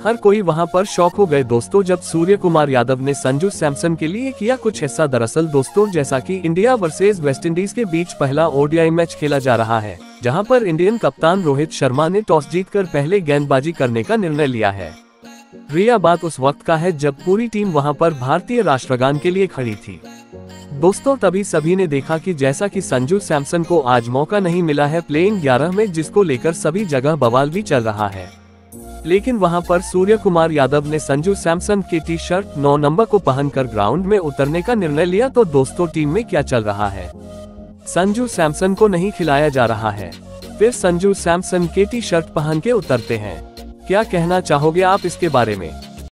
हर कोई वहां पर शॉक हो गए दोस्तों जब सूर्य कुमार यादव ने संजू सैमसन के लिए किया कुछ ऐसा। दरअसल दोस्तों जैसा कि इंडिया वर्सेस वेस्टइंडीज के बीच पहला ओडीआई मैच खेला जा रहा है, जहां पर इंडियन कप्तान रोहित शर्मा ने टॉस जीतकर पहले गेंदबाजी करने का निर्णय लिया है। यह बात उस वक्त का है जब पूरी टीम वहां पर भारतीय राष्ट्रगान के लिए खड़ी थी। दोस्तों तभी सभी ने देखा कि जैसा कि संजू सैमसन को आज मौका नहीं मिला है प्लेइंग 11 में, जिसको लेकर सभी जगह बवाल भी चल रहा है। लेकिन वहां पर सूर्य कुमार यादव ने संजू सैमसन की टी शर्ट 9 नंबर को पहनकर ग्राउंड में उतरने का निर्णय लिया। तो दोस्तों टीम में क्या चल रहा है, संजू सैमसन को नहीं खिलाया जा रहा है, फिर संजू सैमसन के टी शर्ट पहन के उतरते हैं। क्या कहना चाहोगे आप इसके बारे में?